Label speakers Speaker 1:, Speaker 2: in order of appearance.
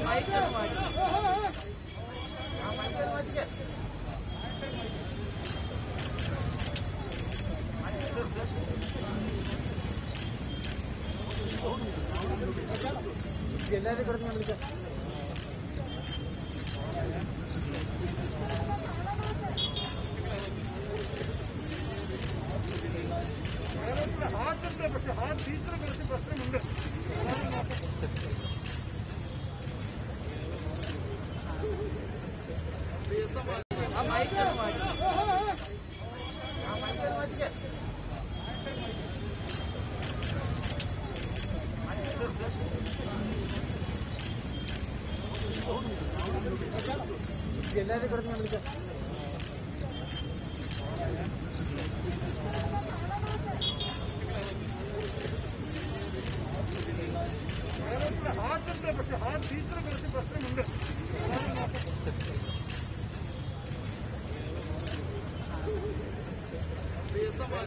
Speaker 1: എല്ലാവരും കിടന്ന് ഞാൻ വിളിക്കാം. ഹാർട്ടുണ്ട്, പക്ഷെ ഹാർട്ട് ടീച്ചറെ കുറച്ച് പ്രശ്നമുണ്ട്. എല്ലാവരും കിടന്ന് ഞാൻ വിളിക്കാം. ഹാർട്ടുണ്ട്, പക്ഷെ ഹാർട്ട് ടീച്ചറെ കുറച്ച് പ്രശ്നമുണ്ട്.